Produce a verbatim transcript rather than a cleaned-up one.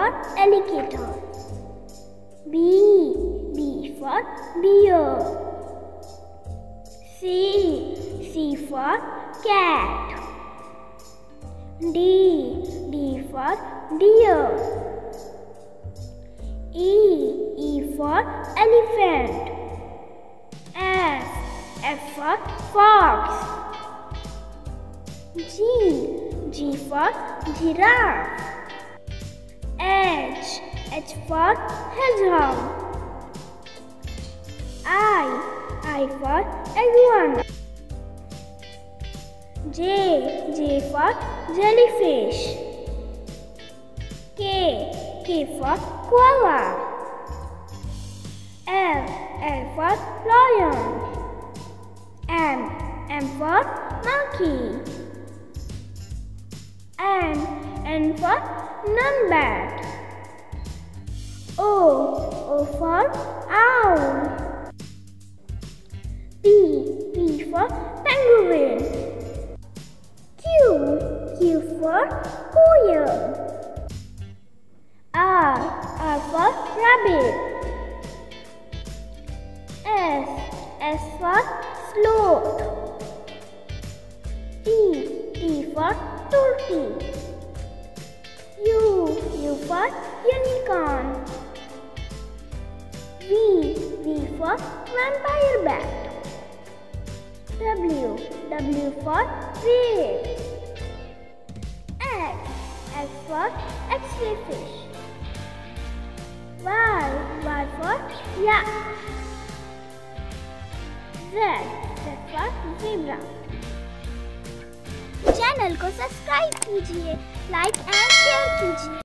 for alligator. B. B for bear. C. C for cat. D. D for deer. E. E for elephant. F. F for fox. G. G for giraffe. H. H for hedgehog. I. I for iguana. J. J for jellyfish. K. K for koala. L. L for lion. M. M for monkey. N. N for numbat. O. O for owl. P. P for penguin. Q. Q for quail. R. R for rabbit. S. S for sloth. T. T for turkey. U. U for unicorn. V. V for vampire bat. W. W for whale. X. X for X-ray fish. Y. Y for yak. Z. Z for zebra. Channel को subscribe कीजिए, like and share कीजिए।